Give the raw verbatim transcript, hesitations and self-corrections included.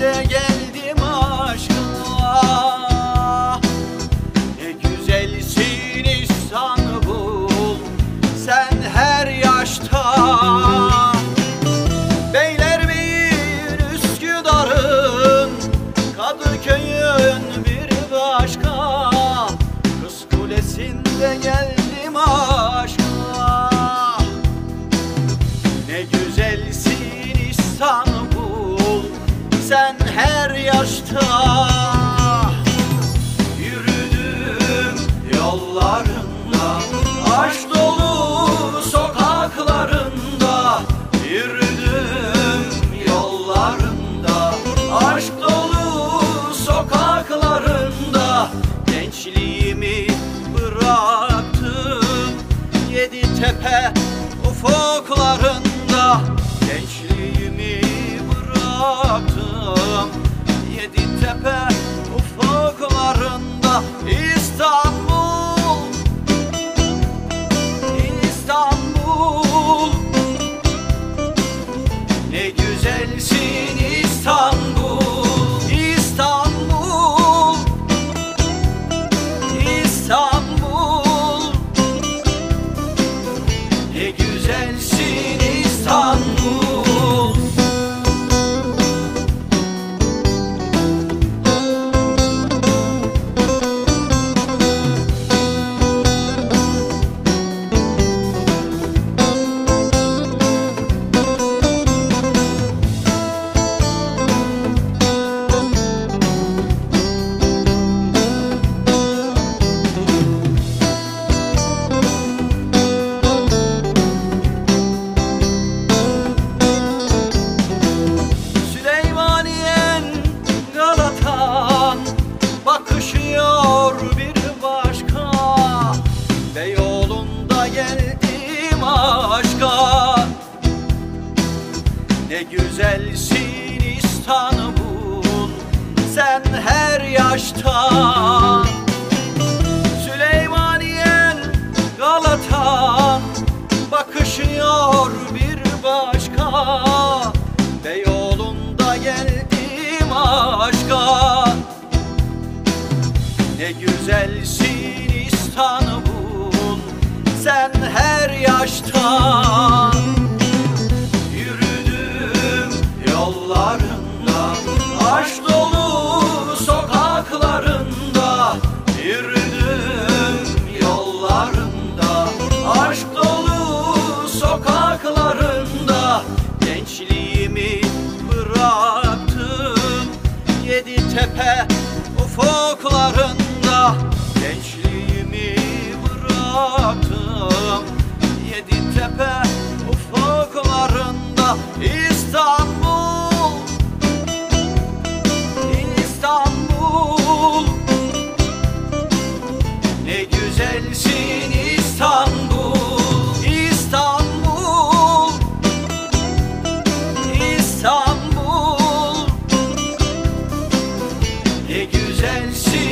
de geldim aşkına. Ne güzelsin İstanbul, sen her yaşta. Beylerbeyi'nin, Üsküdar'ın, Kadıköy'ün bir başka. Kız Kulesi'nde geldim aşkına. Ne güzelsin İstanbul, sen her yaşta. Yürüdüm yollarında, aşk dolu sokaklarında. Yürüdüm yollarında, aşk dolu sokaklarında. Gençliğimi bıraktım Yeditepe ufuklarında. Gençliğimi bıraktım Yeditepe ufuklarında. İstanbul, İstanbul, ne güzelsin İstanbul. İstanbul, İstanbul, ne güzelsin İstanbul. Bakışıyor bir başka. Beyoğlu'nda geldim aşka. Ne güzelsin İstanbul, sen her yaşta. Süleymaniye, Galata, bakışıyor bir başka. Beyoğlu'nda geldim aşka. Ne güzelsin İstanbul, sen her yaşta. Yürüdüm yollarında, aşk dolu sokaklarında. Yürüdüm yollarında, aşk dolu sokaklarında. Gençliğimi bıraktım Yeditepe ufuklarında. Gençliğimi bıraktım Yeditepe ufuklarında. İstanbul, İstanbul, ne güzelsin İstanbul. İstanbul, İstanbul, ne güzelsin